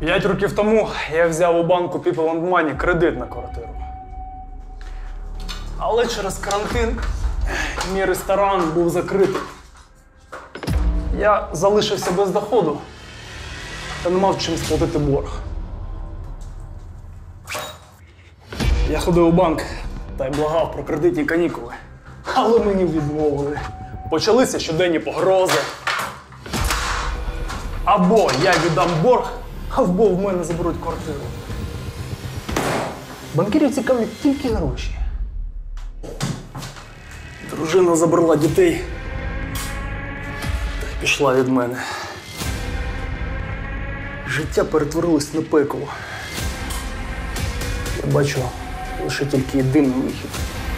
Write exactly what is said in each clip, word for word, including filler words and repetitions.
П'ять років тому я взяв у банку People and Money кредит на квартиру. Але через карантин мій ресторан був закритий. Я залишився без доходу та не мав чим сплатити борг. Я ходив у банк та й благав про кредитні канікули. Але мені відмовили. Почалися щоденні погрози. Або я віддам борг, або в мене заберуть квартиру. Банкірів цікавлять тільки гроші. Дружина забрала дітей та й пішла від мене. Життя перетворилось на пекло. Я бачу лише тільки єдиний вихід.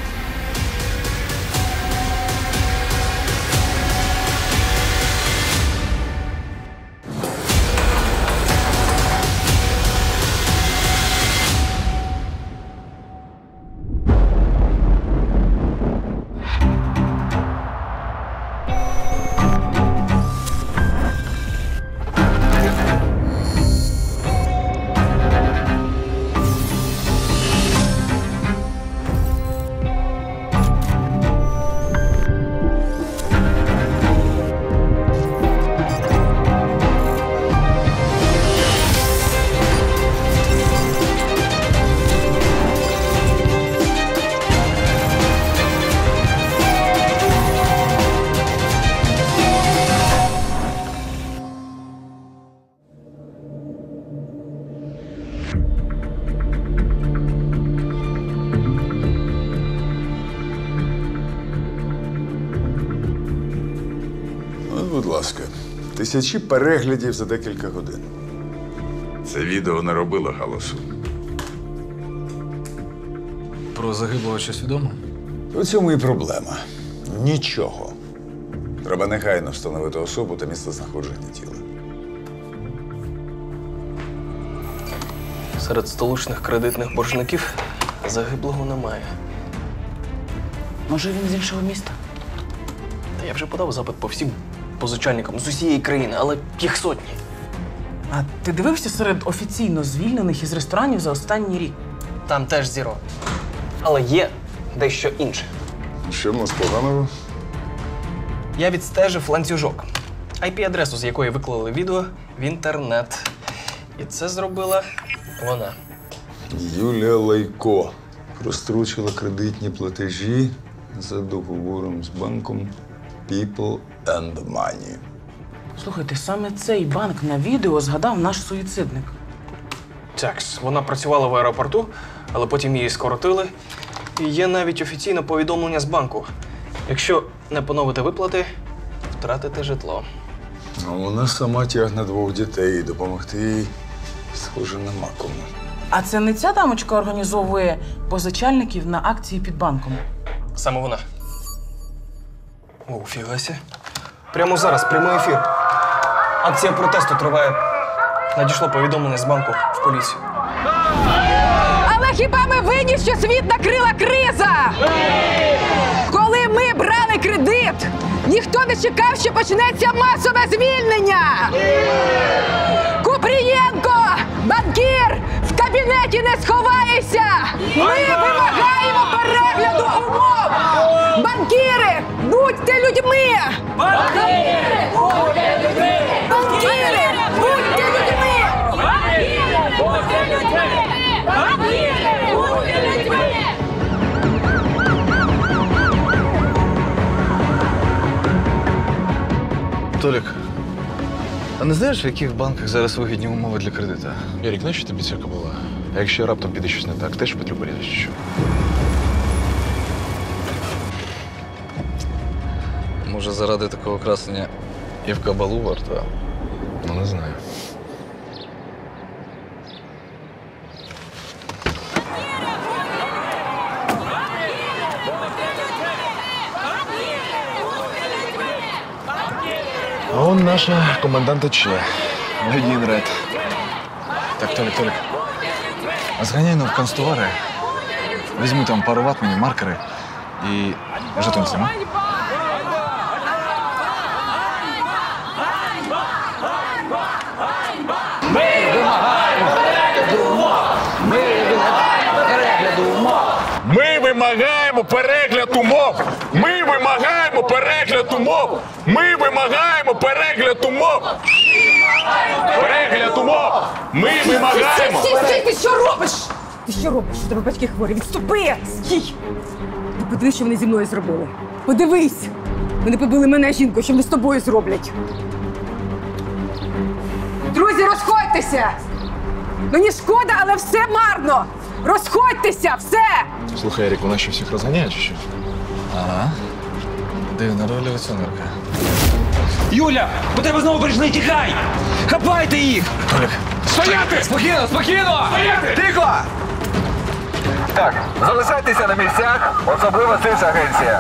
Будь ласка, тисячі переглядів за декілька годин. Це відео не робило галасу. Про загиблого щось відомо? У цьому і проблема. Нічого. Треба негайно встановити особу та місце знаходження тіла. Серед столичних кредитних боржників загиблого немає. Може, він з іншого міста? Та я вже подав запит по всім позичальникам з усієї країни, але їх сотні. А ти дивився серед офіційно звільнених із ресторанів за останній рік? Там теж зіро. Але є дещо інше. Що в нас поганого? Я відстежив ланцюжок. ай пі-адресу, з якої виклали відео в інтернет. І це зробила вона. Юлія Лайко прострочила кредитні платежі за договором з банком People and Money. Слухайте, саме цей банк на відео згадав наш суїцидник. Такс, вона працювала в аеропорту, але потім її скоротили. І є навіть офіційне повідомлення з банку. Якщо не поновити виплати, втратите житло. А вона сама тягне двох дітей і допомогти їй, схоже, нема кому. А це не ця дамочка організовує позичальників на акції під банком? Саме вона. О, фігасі. Прямо зараз прямий ефір. Акція протесту триває. Надійшло повідомлення з банку в поліцію. Але хіба ми винні, що світ накрила криза? Коли ми брали кредит, ніхто не чекав, що почнеться масове звільнення. Купрієнко, банкір, в кабінеті не сховаєшся. Ми вимагаємо перегляду умов. Банкіри, будьте людьми. Банкіри, будьте людьми. Банкіри, будьте людьми. Банкіри, будьте людьми. Банкіри, будьте людьми. Толік, а не знаєш, в яких банках зараз вигідні умови для кредиту? Ярик, нащо тобі цяка була? А якщо раптом піде щось не так, теж петлю порізеш чи що? Може, заради такого красення і в кабалу варто? Ну, не знаю. А он наша команданта Че. Один ред. Так, Толік, Толік, а зганяй ну в канцтовари, візьми там пару ват мені, маркери і жетон цим. Ми вимагаємо вимагаємо перегляд умов! Ми вимагаємо перегляд умов! Ми вимагаємо перегляд умов! Перегляд умов! Ми вимагаємо! Стій, стій, ти що робиш? Ти що робиш? Тебе батьки хворі. Відступи! Стій! Ти подивись, що вони зі мною зробили. Подивись! Вони побили мене, жінку, що вони з тобою зроблять. Друзі, розходьтеся! Мені шкода, але все марно! Розходьтеся! Все! Слухай, Ерік, вона що всіх розганяє чи що? Ага. Дивна революціонерка. Юля, у тебе знову прийшли, тікай! Хапайте їх! Толік, Стояти! Спокійно, спокійно! Стояти! Тихо! Так, залишайтеся на місцях, особливо сис-агенція.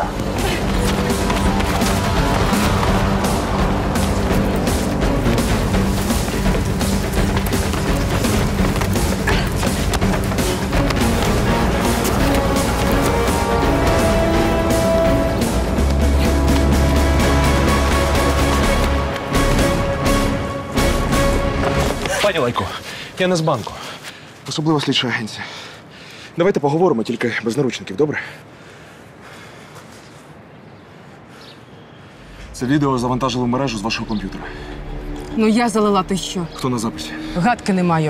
Пані Лайко, я не з банку. Особливо слідча агенція. Давайте поговоримо, тільки без наручників, добре? Це відео завантажили в мережу з вашого комп'ютера. Ну я залила, ти що? Хто на записі? Гадки не маю.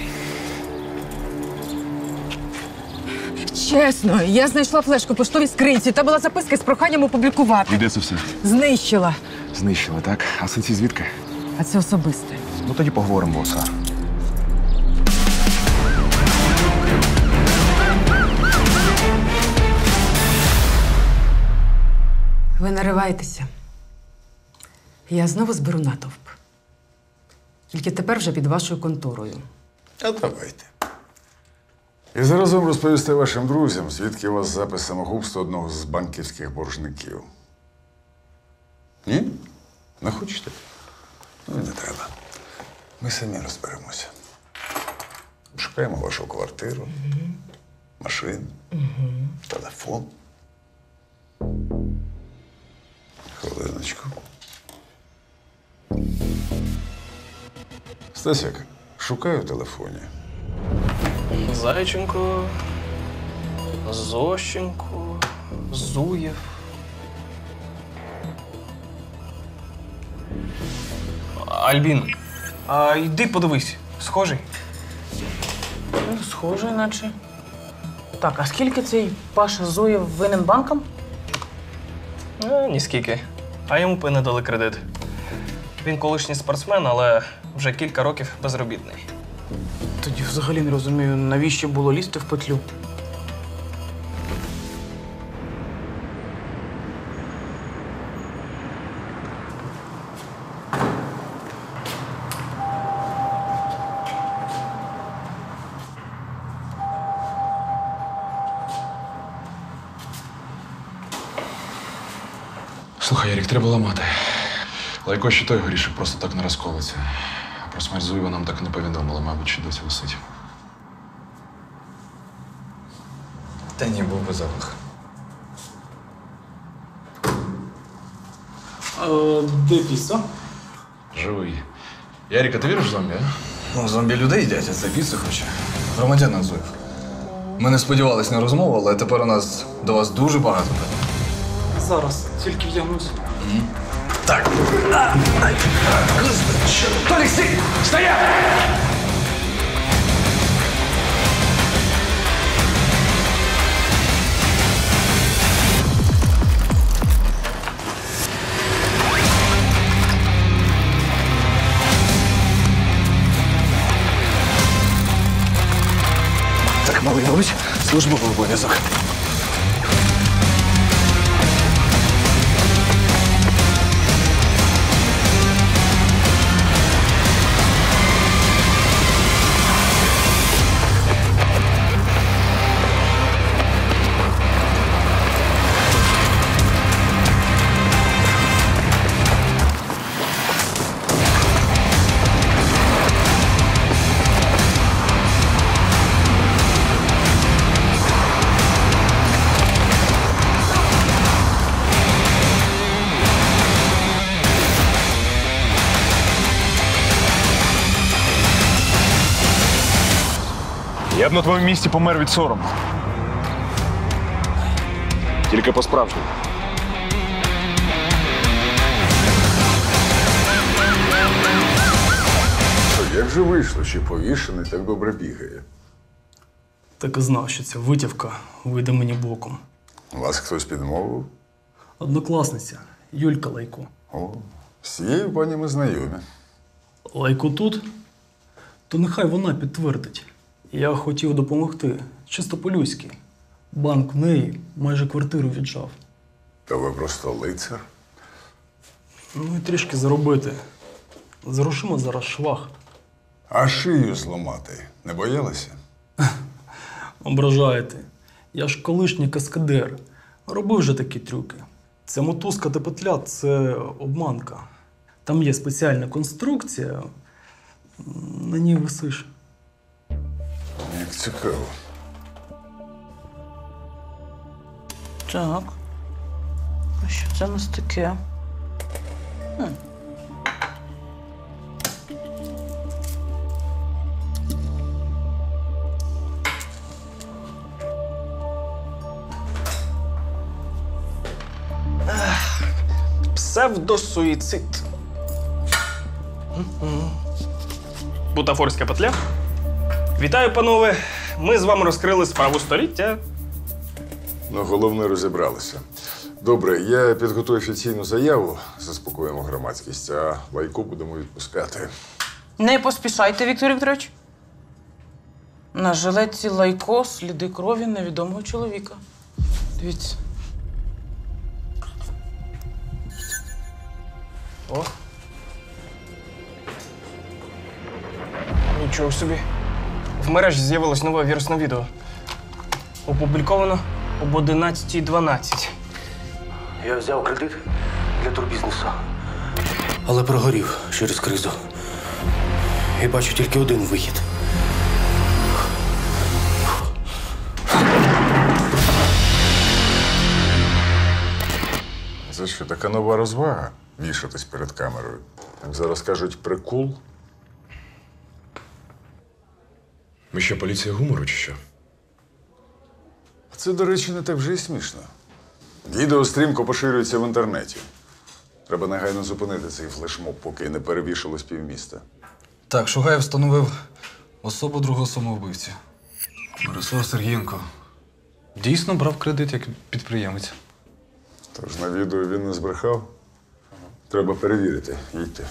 Чесно, я знайшла флешку в поштовій скринці. Та була записка з проханням опублікувати. І де це все? Знищила. Знищили, так? А синці звідки? А це особисте. Ну тоді поговоримо, боса. Ви нариваєтеся. Я знову зберу натовп. Тільки тепер вже під вашою конторою. А давайте. І заразом розповісти вашим друзям, звідки у вас запис самогубства одного з банківських боржників. Ні? Не хочете? Ну і не треба. Ми самі розберемося. Шукаємо вашу квартиру, угу. машину, угу. телефон. Хвилиночку. Стасяк, шукаю в телефоні. Зайченко, Зощенко, Зуєв. Альбін, а йди подивись, схожий? Ну, схоже, наче. Так, а скільки цей Паша Зуєв винен банкам? А, ніскільки. А йому пи не дали кредит. Він колишній спортсмен, але вже кілька років безробітний. Тоді взагалі не розумію, навіщо було лізти в петлю. Слухай, Ярік, треба ламати. Лайко ще той горішок просто так не розколиться. А про смерть Зуєва нам так і не повідомили, мабуть, що досі висить. Та ні, був би запах. А, де піца? Живий. Ярік, а ти віриш в зомбі, а? Ну, зомбі людей їдять, а це піцу хоче. Громадянин Зуєв. Ми не сподівались на розмову, але тепер у нас до вас дуже багато питань. Зараз, тільки вдягнусь. Так. Толік, стій! Стояти! Так, Малинович, службовий обов'язок. Я б на твоєму місці помер від сорому. Тільки по-справжньому. Як же вийшло, що повішений так добре бігає? Так і знав, що ця витівка вийде мені боком. Вас хтось підмовив? Однокласниця Юлька Лайко. О, з цією пані ми знайомі. Лайко тут? То нехай вона підтвердить. Я хотів допомогти. Чисто по-людськи. Банк в неї майже квартиру віджав. Та ви просто лицар. Ну і трішки заробити. З грошима зараз швах. А шию зламати не боялися? Ображаєте. Я ж колишній каскадер. Робив вже такі трюки. Ця мотузка та петля – це обманка. Там є спеціальна конструкція. На ній висиш. Як цікаво. Так. А що це у нас таке? Хм. Псевдосуїцид. Бутафорська петля. Вітаю, панове. Ми з вами розкрили справу століття. Ну, головне, розібралися. Добре, я підготую офіційну заяву, заспокоїмо громадськість, а Лайко будемо відпускати. Не поспішайте, Віктор Вікторович. На жилетці Лайко сліди крові невідомого чоловіка. Дивіться. О. Нічого собі. В мережі з'явилось нове вірусне відео. Опубліковано об одинадцятій дванадцять. Я взяв кредит для турбізнесу, але прогорів через кризу. І бачу тільки один вихід. Це що, така нова розвага? Вішатись перед камерою. Як зараз кажуть, прикол. Ми що, поліція гумору чи що? Це, до речі, не так вже й смішно. Відео стрімко поширюється в інтернеті. Треба негайно зупинити цей флешмоб, поки не перевішалось півміста. Так, Шугаєв встановив особу другого самовбивці. Мирослав Сергієнко дійсно брав кредит як підприємець. Тож на відео він не збрехав. Треба перевірити. Їдьте.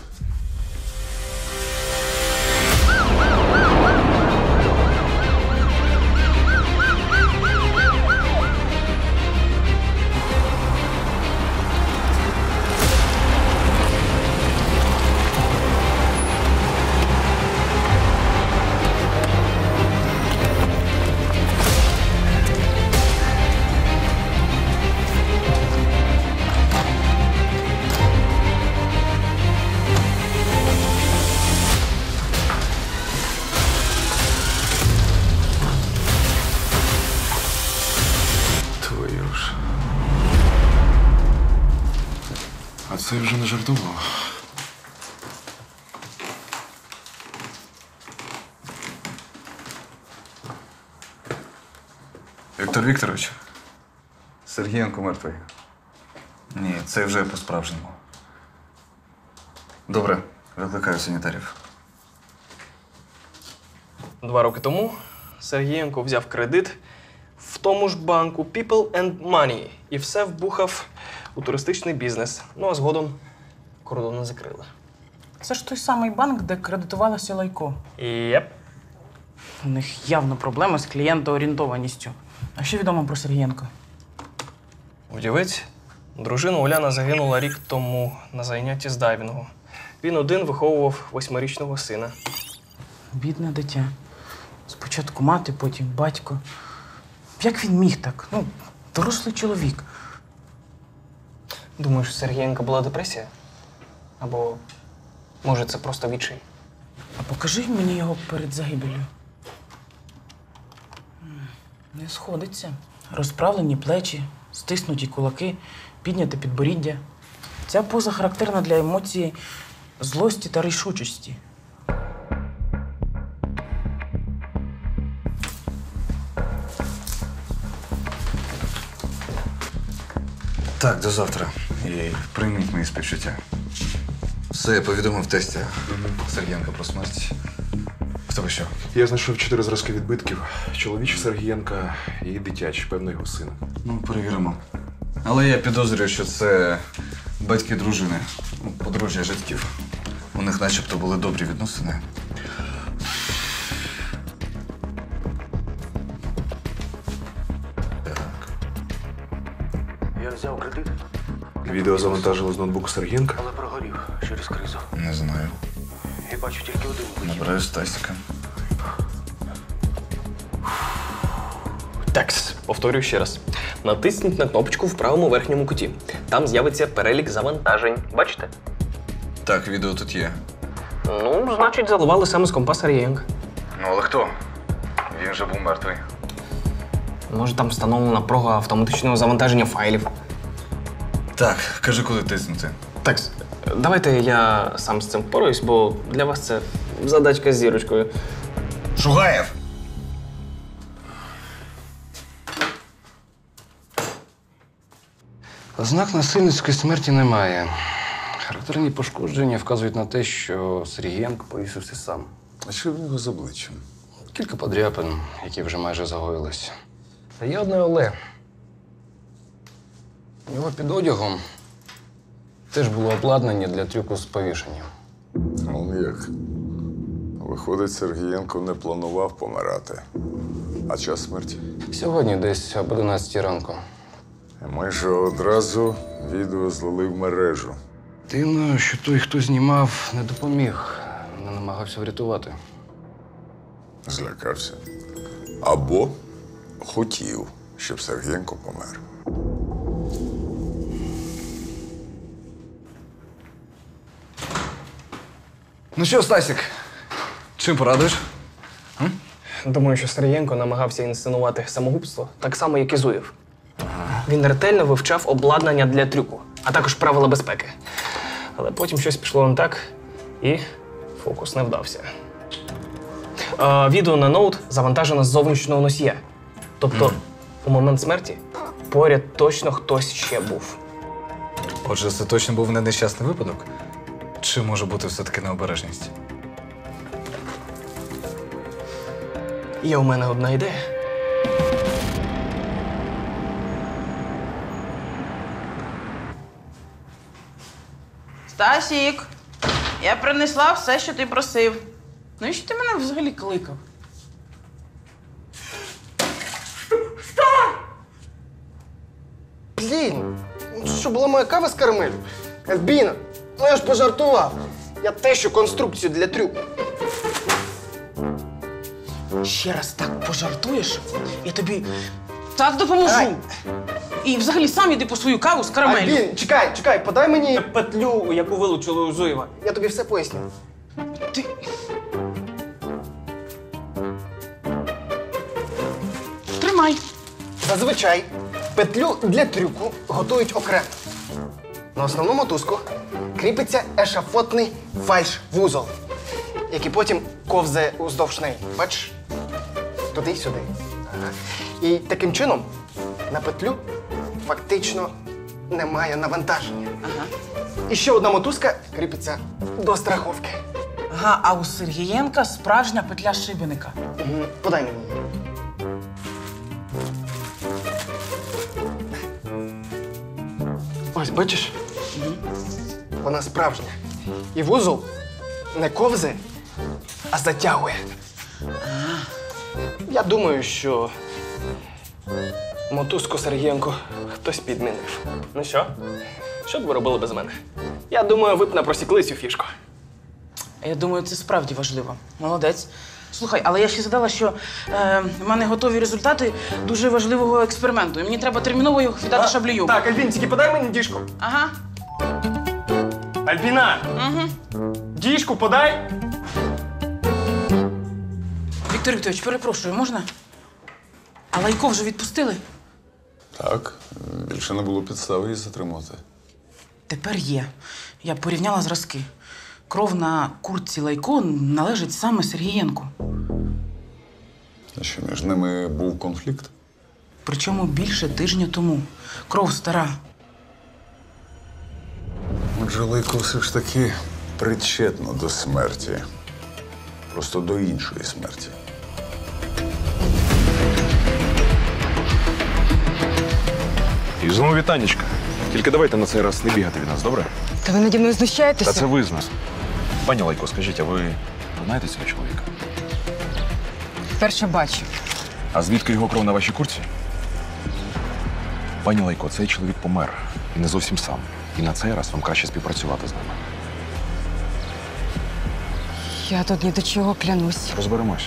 Твою ж. А це вже не жартував. Віктор Вікторович, Сергієнко мертвий. Ні, це вже по-справжньому. Добре, викликаю санітарів. Два роки тому Сергієнко взяв кредит в тому ж банку People and Money і все вбухав у туристичний бізнес. Ну а згодом кордони закрили. Це ж той самий банк, де кредитувалося Лайко. Єп. У них явно проблеми з клієнтоорієнтованістю. А що відомо про Сергієнка? Вдівець, дружина Уляна загинула рік тому на зайнятті з дайвінгу. Він один виховував восьмирічного сина. Бідне дитя. Спочатку мати, потім батько. Як він міг так? Ну, дорослий чоловік. Думаєш, у Сергієнка була депресія? Або, може, це просто відчай? А покажи мені його перед загибеллю. Не сходиться. Розправлені плечі, стиснуті кулаки, підняте підборіддя. Ця поза характерна для емоції злості та рішучості. Так, до завтра. І прийміть мої співчуття. Все, я повідомив тесті Сергієнка про смерть. В тебе що? Я знайшов чотири зразки відбитків. Чоловічий Сергієнка і дитячий, певно, його сина. Ну, перевіримо. Але я підозрюю, що це батьки дружини, ну, подружжя Житків. У них начебто були добрі відносини. Я взяв кредит, Відео завантажили з ноутбуку Сергієнка. але прогорів через кризу. Не знаю. І бачу тільки один вихід. Набираю Стасіка. Текс. Повторюю ще раз. Натисніть на кнопочку в правому верхньому куті. Там з'явиться перелік завантажень. Бачите? Так, відео тут є. Ну, значить, заливали саме з компа Сергієнка. Ну, але хто? Він же був мертвий. Може, там встановлена прога автоматичного завантаження файлів. Так, кажи, куди тиснути. Текс, давайте я сам з цим впораюсь, бо для вас це задачка з зірочкою. Шугаєв! Ознак насильницької смерті немає. Характерні пошкодження вказують на те, що Сергієнко повісився сам. А що в нього з обличчям? Кілька подряпин, які вже майже загоїлись. Та є одне але. Його під одягом теж було обладнання для трюку з повішенням. Он як. Виходить, Сергієнко не планував помирати. А час смерті? Сьогодні десь об одинадцятій ранку. І майже одразу відео злили в мережу. Дивно, що той, хто знімав, не допоміг, не намагався врятувати. Злякався. Або хотів, щоб Сергієнко помер. Ну що, Стасік, чим порадуєш? Думаю, що Сергієнко намагався інсценувати самогубство так само, як і Зуєв. Він ретельно вивчав обладнання для трюку, а також правила безпеки. Але потім щось пішло не так, і фокус не вдався. Е, відео на ноут завантажено з зовнішнього носія. Тобто, mm. у момент смерті поряд точно хтось ще був. Отже, це точно був не нещасний випадок? Чи може бути все-таки необережність? Є у мене одна ідея. Стасік, я принесла все, що ти просив. Ну і що ти мене взагалі кликав? Блін, ну що була моя кава з карамелю? Альбіна, ну я ж пожартував. Я те, що конструкцію для трюку. Ще раз так пожартуєш, я тобі так допоможу. Ай. І взагалі сам іди по свою каву з карамелю. Альбін, чекай, чекай, подай мені. Петлю, яку вилучили у Зуєва. Я тобі все поясню. Ти... Тримай. Зазвичай петлю для трюку готують окремо. На основну мотузку кріпиться ешафотний фальш-вузол, який потім ковзає уздовж неї. Бачиш? Туди й сюди. Ага. І таким чином на петлю фактично немає навантаження. Ага. І ще одна мотузка кріпиться до страховки. Ага, а у Сергієнка справжня петля шибеника. Угу. Подай мені її. Ось, бачиш? Угу. Вона справжня. І вузол не ковзає, а затягує. Я думаю, що Мотузку Сергієнко хтось підмінив. Ну що? Що б ви робили без мене? Я думаю, ви б не просікли цю фішку. Я думаю, це справді важливо. Молодець. Слухай, але я ще згадала, що е, в мене готові результати дуже важливого експерименту. І мені треба терміново його віддати Шаблію. Так, Альбін, тільки подай мені діжку. Ага. Альбіна! Угу. Діжку подай! Віктор Вікторович, перепрошую, можна? А Лайко вже відпустили? Так, більше не було підстави її затримати. Тепер є. Я порівняла зразки. Кров на куртці Лайко належить саме Сергієнку. А що між ними був конфлікт? Причому більше тижня тому. Кров стара. Отже, Лайко все ж таки причетно до смерті. Просто до іншої смерті. І знову вітанечка. Тільки давайте на цей раз не бігати від нас, добре? Та ви наді мною знущаєтеся? Та це ви з нас. Пані Лайко, скажіть, а ви знаєте цього чоловіка? Вперше бачу. А звідки його кров на вашій куртці? Пані Лайко, цей чоловік помер. І не зовсім сам. І на цей раз вам краще співпрацювати з ними. Я тут ні до чого клянусь. Розберемося.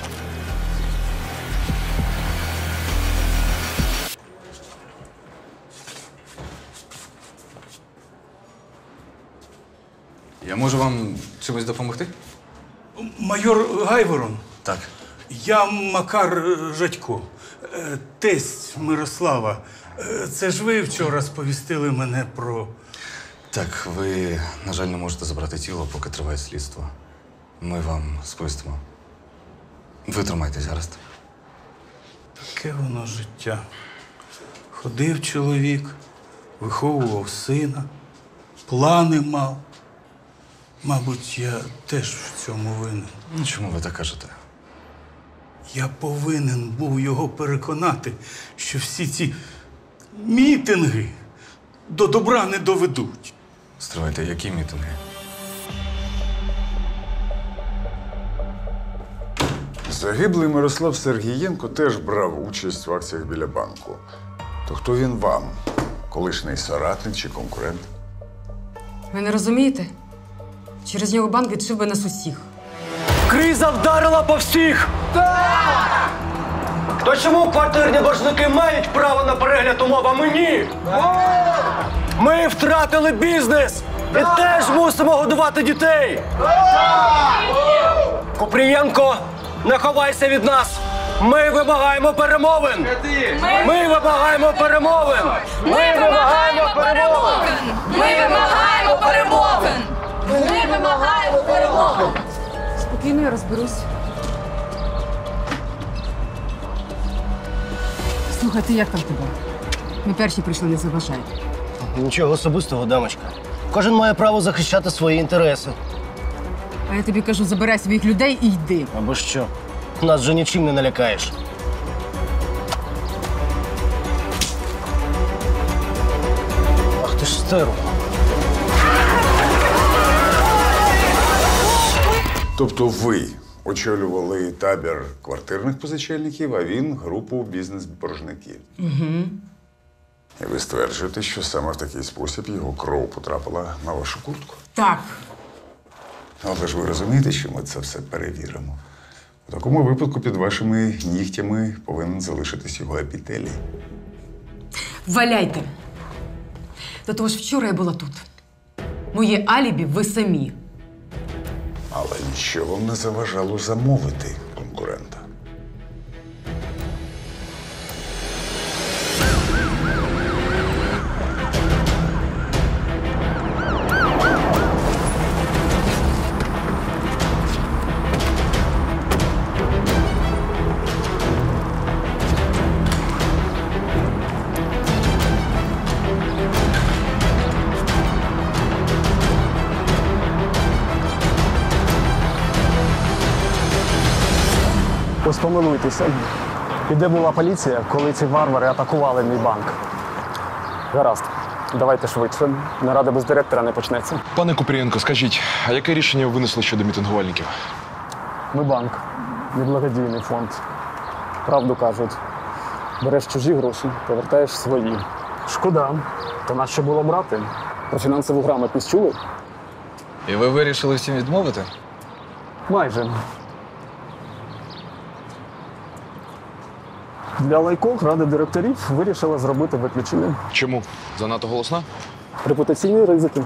Я можу вам чимось допомогти? Майор Гайворон. Так. Я Макар Жадько, е, тесть Мирослава. Е, Це ж ви вчора сповістили мене про… Так, ви, на жаль, не можете забрати тіло, поки триває слідство. Ми вам сповістимо. Ви тримайтесь, гаразд. Таке воно життя. Ходив чоловік, виховував сина, плани мав. Мабуть, я теж в цьому винен. Ну, чому ви так кажете? Я повинен був його переконати, що всі ці мітинги до добра не доведуть. Стривайте, які мітинги? Загиблий Мирослав Сергієнко теж брав участь в акціях біля банку. То хто він вам? Колишній соратник чи конкурент? Ви не розумієте? Через нього банк відшив би нас усіх. Криза вдарила по всіх! Так! То чому квартирні боржники мають право на перегляд умов, а ми ні? Ми втратили бізнес і теж мусимо годувати дітей! Купрієнко, не ховайся від нас! Ми вимагаємо перемовин! Ми вимагаємо перемовин! Ми вимагаємо перемовин! Ми вимагаємо перемовин! Ми вимагаємо перемовин! Спокійно, я розберусь. Слухайте, як там тебе? Ми перші прийшли, не заважайте. Нічого особистого, дамочка. Кожен має право захищати свої інтереси. А я тобі кажу, забирай своїх людей і йди. Або що? Нас же нічим не налякаєш. Ах ти ж стерва. Тобто ви очолювали табір квартирних позичальників, а він групу бізнес-боржників. Угу. І ви стверджуєте, що саме в такий спосіб його кров потрапила на вашу куртку? Так. Але ж ви розумієте, що ми це все перевіримо. У такому випадку під вашими нігтями повинен залишитись його епітелій. Валяйте! До того ж, вчора я була тут. Моє алібі ви самі. Але нічого вам не заважало замовити конкурента. Ось помилуйтеся. І де була поліція, коли ці варвари атакували мій банк? Гаразд. Давайте швидше. Нарада без директора не почнеться. Пане Купрієнко, скажіть, а яке рішення ви винесли щодо мітингувальників? Ми банк, не благодійний фонд. Правду кажуть. Береш чужі гроші, повертаєш свої. Шкода. То нащо було брати? Про фінансову грамотність чули? І ви вирішили всім відмовити? Майже. Для Лайко рада директорів вирішила зробити виключення. Чому? Занадто голосна? Репутаційні ризики.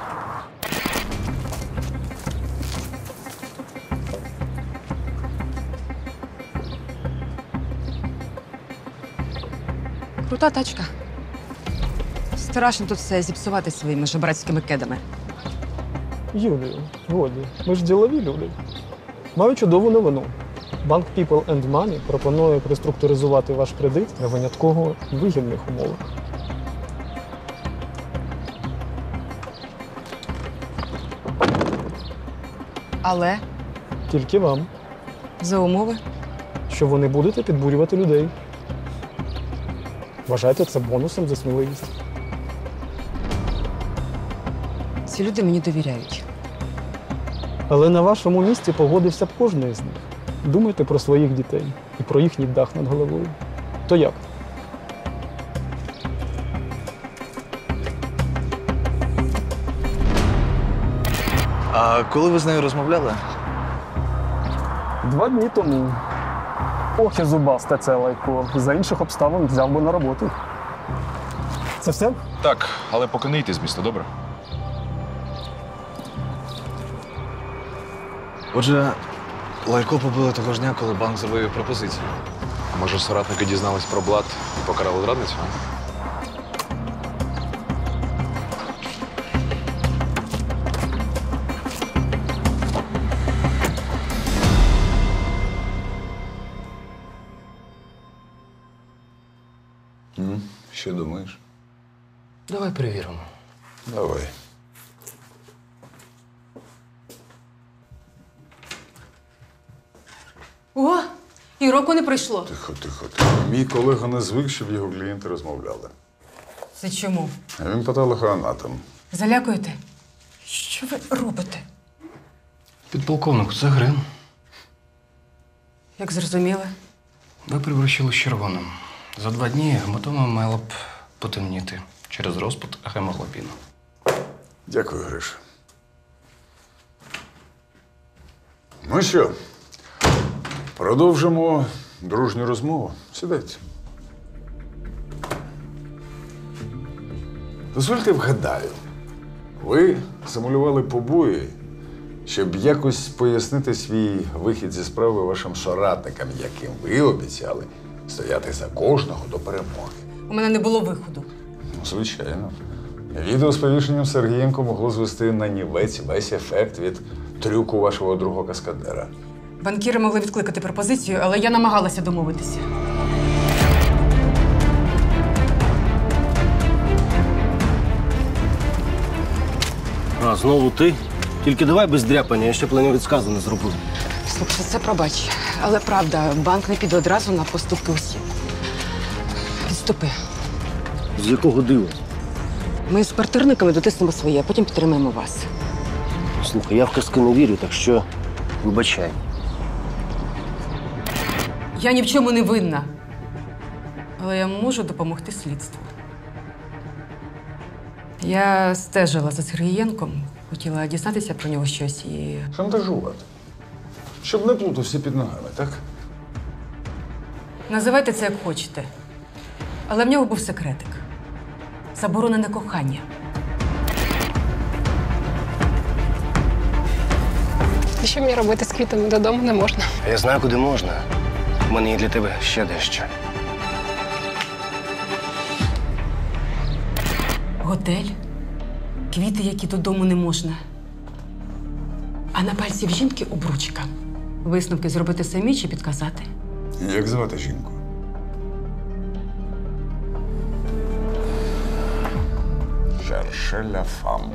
Крута тачка. Страшно тут все зіпсувати своїми жебрацькими кедами. Юлію, годі, ми ж ділові люди. Маю чудову новину. Банк People and Money пропонує преструктуризувати ваш кредит на винятково вигідних умовах. Але Тільки вам, за умови. що ви не будете підбурювати людей. Вважайте це бонусом за сміливість. Ці люди мені довіряють. Але на вашому місці погодився б кожен з них. Думайте про своїх дітей і про їхній дах над головою. То як? А коли ви з нею розмовляли? Два дні тому. Ох, і зубаста ця лайко. За інших обставин взяв би на роботу. Це все? Так, але поки не йти з міста, добре? Отже, Лайко побили того ж дня, коли банк зробив їй пропозицію. Може, соратники дізнались про блат і покарали зрадницю? М? Що думаєш? Давай перевіримо. Давай. О, і року не пройшло. Тихо, тихо, тихо. Мій колега не звик, щоб його клієнти розмовляли. Це чому? А він патологоанатом. Залякуєте? Що ви робите? Підполковник, це Грин. Як зрозуміли? Ви прибрущили з червоним. За два дні гематома мала б потемніти через розпад гемоглобіну. Дякую, Гриша. Ну що, продовжимо дружню розмову. Сідайте. Дозвольте вгадаю. Ви симулювали побої, щоб якось пояснити свій вихід зі справи вашим соратникам, яким ви обіцяли стояти за кожного до перемоги. У мене не було виходу. Ну, звичайно. Відео з повішенням Сергієнко могло звести на нівець весь ефект від трюку вашого другого каскадера. Банкіри могли відкликати пропозицію, але я намагалася домовитися. А, знову ти? Тільки давай без дряпання, я ще плані відсказу не зробив. Слухай, це пробач. Але правда, банк не піде одразу на поступки усіх. Відступи. З якого дива? Ми з квартирниками дотиснемо своє, а потім підтримаємо вас. Слухай, я в казки не вірю, так що вибачай. Я ні в чому не винна. Але я можу допомогти слідству. Я стежила за Сергієнком, хотіла дізнатися про нього щось і... Шантажувати. Щоб не плутався під ногами, так? Називайте це як хочете. Але в нього був секретик. Заборонене кохання. І що мені робити з квітами додому не можна? А я знаю, куди можна. У мене є для тебе ще дещо. Готель, квіти, які додому не можна. А на пальці в жінки обручка. Висновки зробити самі чи підказати? Як звати жінку? Шершеля фам.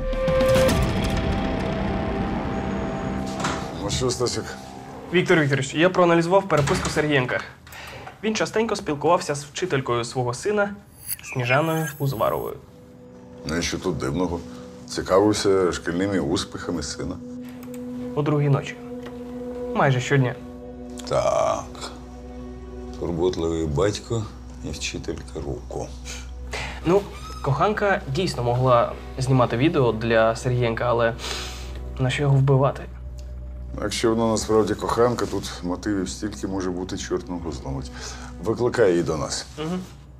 Ну що, Стасик? Віктор Вікторович, я проаналізував переписку Сергієнка. Він частенько спілкувався з вчителькою свого сина Сніжаною Узваровою. Ну і що тут дивного? Цікавився шкільними успіхами сина. О другій ночі. Майже щодня. Так. Турботливий батько і вчителька руку. Ну, коханка дійсно могла знімати відео для Сергієнка, але на що його вбивати? Якщо вона насправді коханка, тут мотивів стільки може бути, чорт ногу зломить. Викликай її до нас. Угу.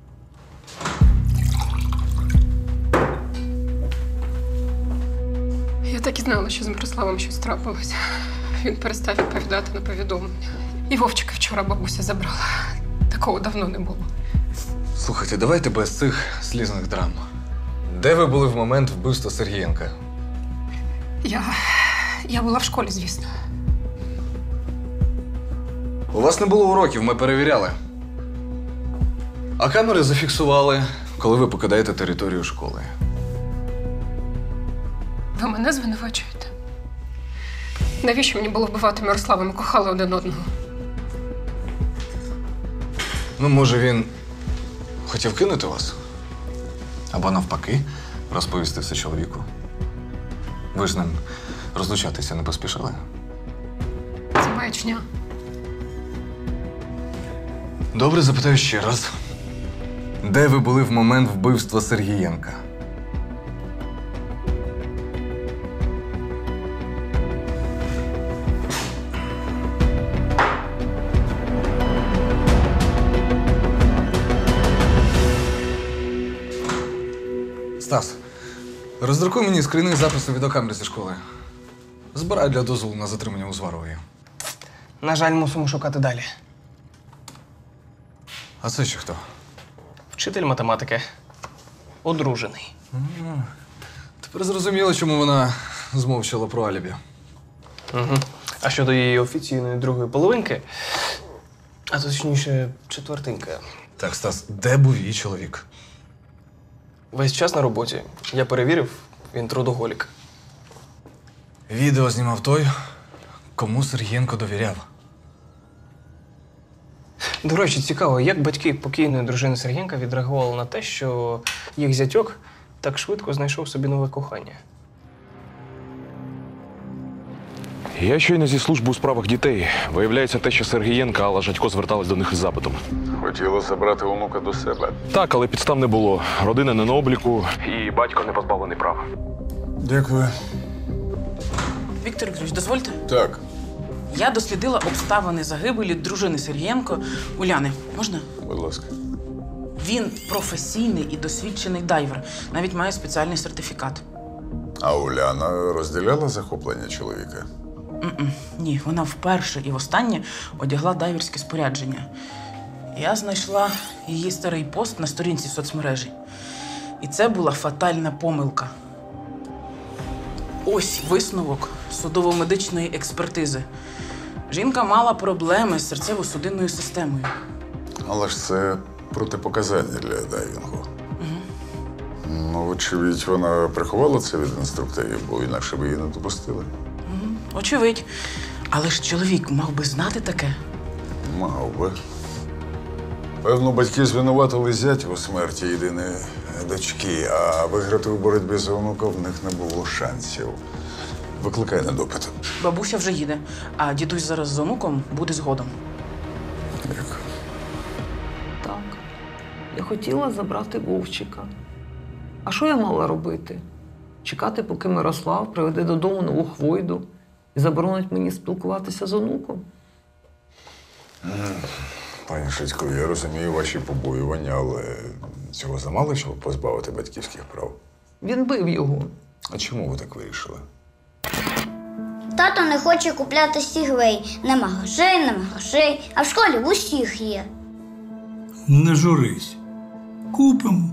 Я так і знала, що з Мирославом щось трапилося. Він перестав відповідати на повідомлення. І Вовчика вчора бабуся забрала. Такого давно не було. Слухайте, давайте без цих слізних драм. Де ви були в момент вбивства Сергієнка? Я. Я була в школі, звісно. У вас не було уроків, ми перевіряли. А камери зафіксували, коли ви покидаєте територію школи. Ви мене звинувачуєте? Навіщо мені було вбивати Мирослава? Ми кохали один одного. Ну, може, він хотів кинути вас? Або навпаки, розповісти все чоловіку. Ви ж з ним розлучатися не поспішали? Це маячня. Добре, запитаю ще раз. Де ви були в момент вбивства Сергієнка? Стас, роздрукуй мені скрійний запис у відеокамері зі школи. Збирай для дозволу на затримання у Зварової. На жаль, мусимо шукати далі. А це ще хто? Вчитель математики. Одружений. А, тепер зрозуміло, чому вона змовчала про алібі. Угу. А щодо її офіційної другої половинки, а точніше, четвертинка. Так, Стас, де був її чоловік? Весь час на роботі. Я перевірив, він трудоголік. Відео знімав той, кому Сергієнко довіряв. До речі, цікаво, як батьки покійної дружини Сергієнка відреагували на те, що їх зятьок так швидко знайшов собі нове кохання. Я щойно зі служби у справах дітей. Виявляється, те, що Сергієнка Алла Жадько зверталась до них із запитом. Хотіла забрати онука до себе. Так, але підстав не було. Родина не на обліку і батько не позбавлений права. Дякую. Віктор Вікторович, дозвольте? Так. Я дослідила обставини загибелі дружини Сергієнко Уляни. Можна? Будь ласка. Він професійний і досвідчений дайвер. Навіть має спеціальний сертифікат. А Уляна розділяла захоплення чоловіка? М-м. Ні, вона вперше і востаннє одягла дайверське спорядження. Я знайшла її старий пост на сторінці соцмережі. І це була фатальна помилка. Ось висновок судово-медичної експертизи. Жінка мала проблеми з серцево-судинною системою. Але ж це протипоказання для дайвінгу. Угу. Ну, вочевидь, вона приховала це від інструкторів, бо інакше б її не допустили. Угу. Очевидь. Але ж чоловік мав би знати таке. Мав би. Певно, батьки звинуватили зятя у смерті єдиної дочки, а виграти у боротьбі за онука в них не було шансів. Викликай на допит. Бабуся вже їде, а дідусь зараз з онуком буде згодом. Дякую. Так. Я хотіла забрати Вовчика. А що я мала робити? Чекати, поки Мирослав приведе додому нову хвойду і заборонить мені спілкуватися з онуком? Пані Шицько, я розумію ваші побоювання, але цього замало, щоб позбавити батьківських прав. Він бив його. А чому ви так вирішили? Тато не хоче купляти стігвей. Нема грошей, нема грошей, а в школі в усіх є. Не журись. Купимо.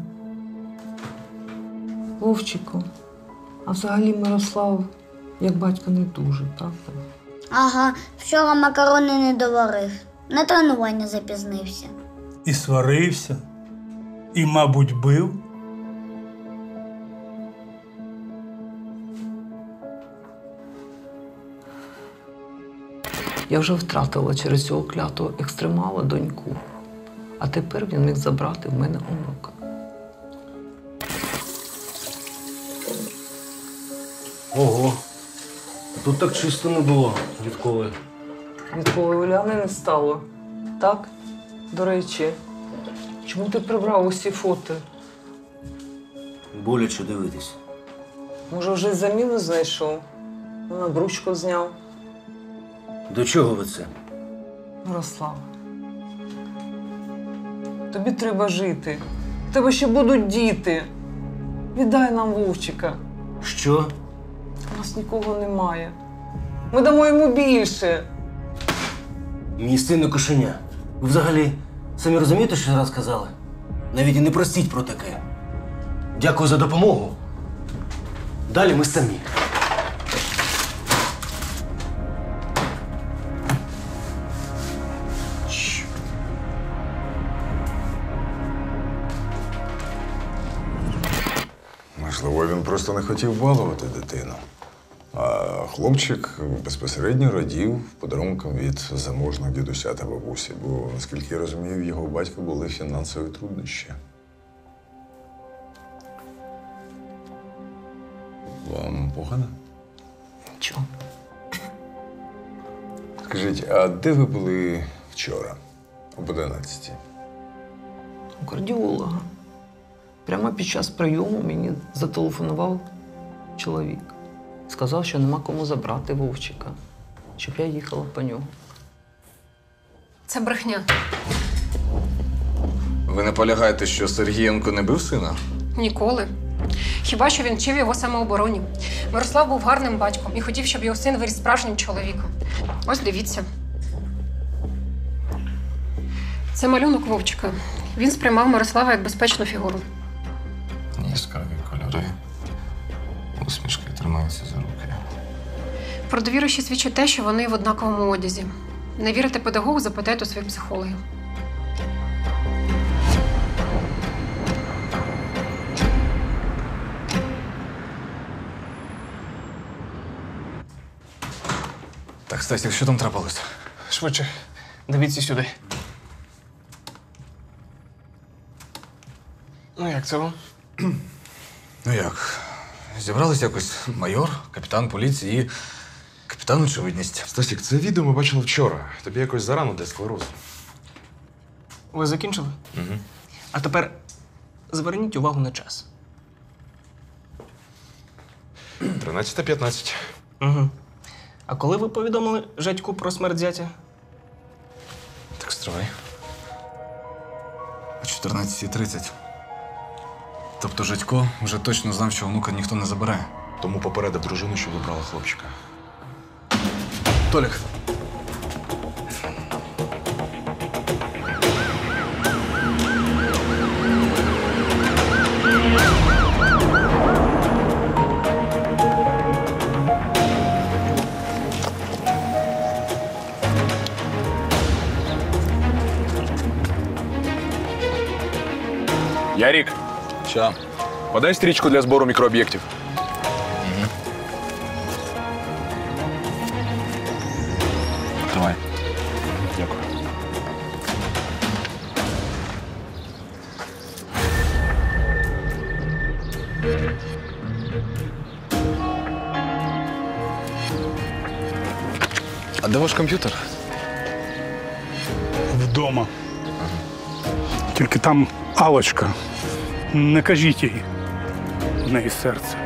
Вовчику, а взагалі Мирослав, як батько, не дуже, так? Ага, вчора макарони не доварив. На тренування запізнився. І сварився, і, мабуть, бив. Я вже втратила через цього клятого екстремала доньку. А тепер він міг забрати в мене онука. Ого. Тут так чисто не було. Відколи? Відколи Уляни не стало. Так? До речі, чому ти прибрав усі фото? Боляче дивитись. Може, вже заміну знайшов? На бручку зняв. До чого ви це? Мирослав, тобі треба жити. В тебе ще будуть діти. Віддай нам Вовчика. Що? У нас нікого немає. Ми дамо йому більше. Мій син не кошеня. Ви взагалі самі розумієте, що зараз сказали? Навіть і не просіть про таке. Дякую за допомогу. Далі ми самі. Можливо, він просто не хотів балувати дитину. А хлопчик безпосередньо радів подарунком від заможних дідуся та бабусі, бо, наскільки я розумію, в його батька були фінансові труднощі. Вам погано? Чого? Скажіть, а де ви були вчора, об одинадцятій? У кардіолога. Прямо під час прийому мені зателефонував чоловік. Сказав, що нема кому забрати Вовчика, щоб я їхала по нього. Це брехня. Ви наполягаєте, що Сергієнко не бив сина? Ніколи. Хіба що він вчив його самообороні. Мирослав був гарним батьком і хотів, щоб його син виріс справжнім чоловіком. Ось дивіться. Це малюнок Вовчика. Він сприймав Мирослава як безпечну фігуру. Яскраві кольори. Усмішки тримаються за руки. Про довіру ще свідчить те, що вони в однаковому одязі. Не вірите педагогу, запитайте у своїх психологів. Так, Стасік, що там трапилось? Швидше. Дивіться сюди. Ну, як це вам? Ну як? Зібрались якось майор, капітан поліції і капітан очевидність. Стасік, це відео ми бачили вчора. Тобі якось зарано для склерозу. Ви закінчили? Угу. А тепер зверніть увагу на час. тринадцята п'ятнадцять. Угу. А коли ви повідомили Жадьку про смерть зятя? Так стривай. О чотирнадцятій тридцять. Тобто Жадько вже точно знав, що онука ніхто не забирає. Тому попередив дружину, щоб вибрала хлопчика. Толік. Ярік. Що? Подай стрічку для збору мікрооб'єктів. Угу. Давай. Дякую. А де ваш комп'ютер? Вдома. Тільки там Алочка. Не кажіть їй. В неї серце.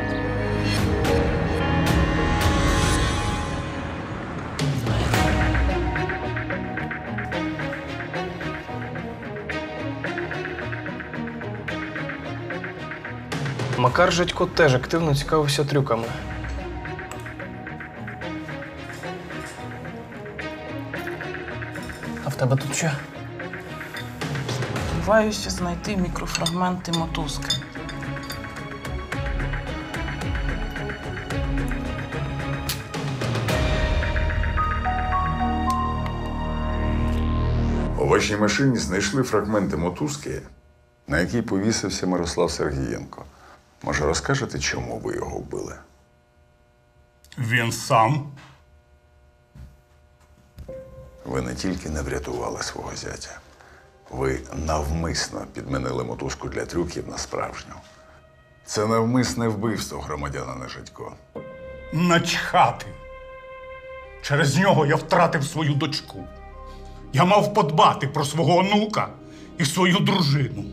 Макар Жадько теж активно цікавився трюками. А в тебе тут що? Сподіваюся знайти мікрофрагменти мотузки. У вашій машині знайшли фрагменти мотузки, на якій повісився Мирослав Сергієнко. Може, розкажете, чому ви його вбили? Він сам. Ви не тільки не врятували свого зятя, ви навмисно підмінили мотузку для трюків на справжню. Це навмисне вбивство громадянина Жадько. Начхати. Через нього я втратив свою дочку. Я мав подбати про свого онука і свою дружину.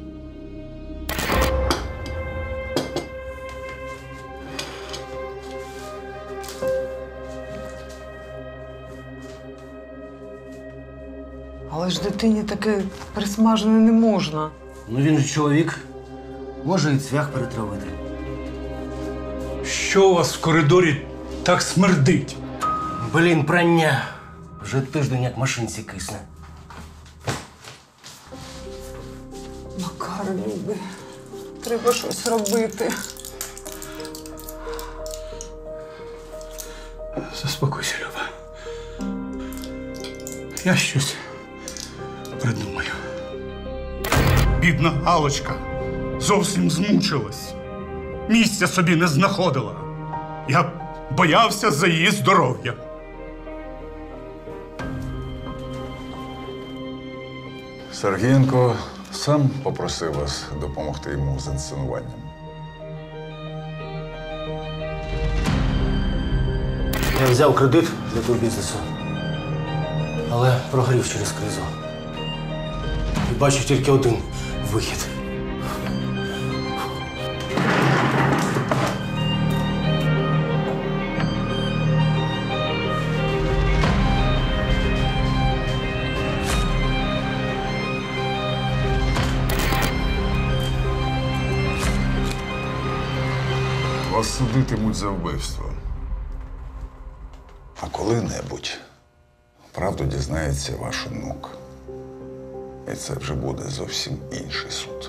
Але ж дитині таке присмажене не можна. Ну він же чоловік. Може і цвях перетравити. Що у вас в коридорі так смердить? Блін, прання. Вже тиждень як машинці кисне. Макар, любий, треба щось робити. Заспокойся, Люба. Я щось придумаю. Бідна Галочка зовсім змучилась. Місця собі не знаходила. Я боявся за її здоров'я. Сергієнко сам попросив вас допомогти йому з інсценуванням. Я взяв кредит для того бізнесу, але прогорів через кризу. І бачу тільки один вихід. Вас судитимуть за вбивство. А коли-небудь правду дізнається ваш онук. І це вже буде зовсім інший суд.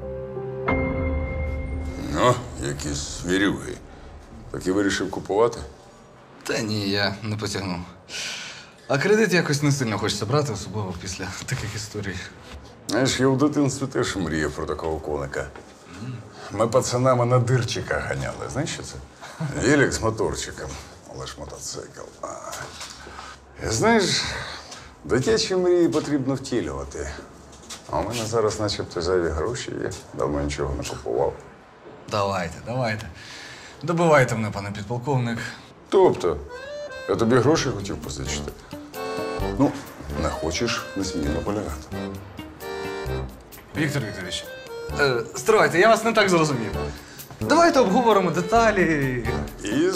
Ну, якісь вірюги. Так і вирішив купувати? Та ні, я не потягнув. А кредит якось не сильно хочеться брати, особливо після таких історій. Знаєш, я в дитинстві теж мріяв про такого коника. Ми пацанами на дирчика ганяли. Знаєш, що це? Велик з моторчиком. Але ж мотоцикл. А. І знаєш, дитячі мрії потрібно втілювати. А у мене зараз начебто зайві гроші є. Давно нічого не купував. Давайте, давайте. Добивайте мене, пане підполковник. Тобто, я тобі гроші хотів позичити. Ну, не хочеш, не смій наполягати. Віктор Вікторович, е, стривайте, я вас не так зрозумів. Давайте обговоримо деталі. І